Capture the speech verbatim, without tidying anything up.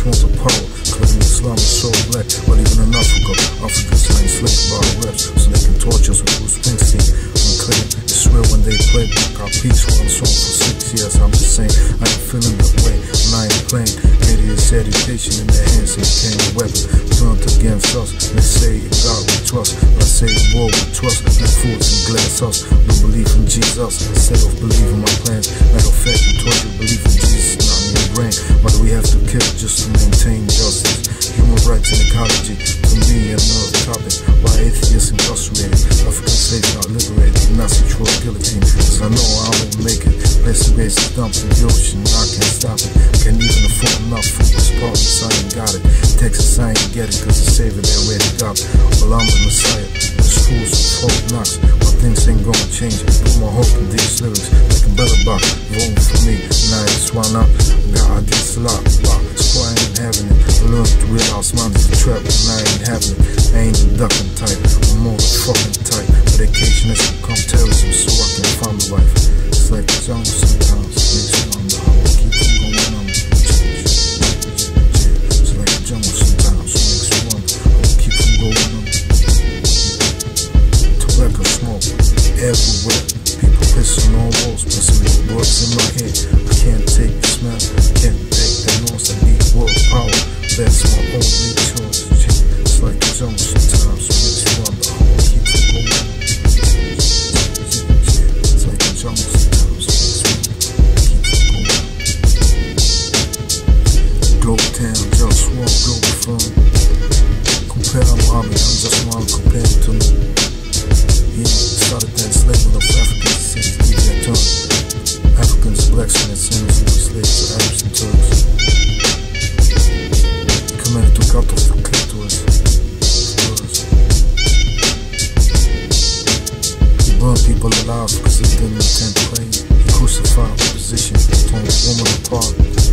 want the power, claiming Islam is so black. But even in Africa, Africans are enslaved by reps, so they can torture us with Bruce Springsteen. Unclear, it's real when they play. Got peace one song for six years. I'm just saying, I ain't feeling that way, and I ain't playing. Idiots education in their hands, they became a weapon turned against us. They say in God we trust, but I say in war we trust. Like fools and glass us, no belief in Jesus instead of believing my plans. Matter of fact, we taught you believe in Jesus, not in your brain. Why do we have to kill just to maintain justice? Human rights and ecology, to me another topic. Why atheists incarcerated, African slaves not liberated, Nazi troll guillotine. Cause I know I won't make it. Place the base is dumped in the ocean, I can't stop it. Can't even afford enough for this parties, I ain't got it. Texas, I ain't get it, cause the savior they already got. Well, I'm the Messiah, the schools of Fort Knox. My things ain't gonna change, put my hope in these lyrics. Make a better box, voting for me, now it's why not? Got ideas a lot, wow, that's why I ain't having it. I learned to realize mine is a trap, and I ain't having it. I ain't the ducking type, I'm more the fucking type. Medication has become terrorism, so I can find the wife. It's like the jungle sometimes, makes me wonder how I keep from going on. It's like the jungle sometimes, makes me wonder how I keep from going on. Tobacco smoke everywhere, people pissing on walls, pressing with words in my head. I can't take the smell, I can't take the noise, I need world power, that's my only choice. It's like the jungle sometimes, makes me wonder how I keep from going on. It's like the jungle sometimes, makes me wonder how I keep from going on. Globe town, just one globe from. Compare Muhammad, I'm just one compared to me. He started the enslavement of Africans since the their turn. Africans, blacks, and sinners who were slaves to Arabs and Turks. The man took out of the clitoris. He burned people alive because he didn't intend to pray. He crucified opposition, torn women apart.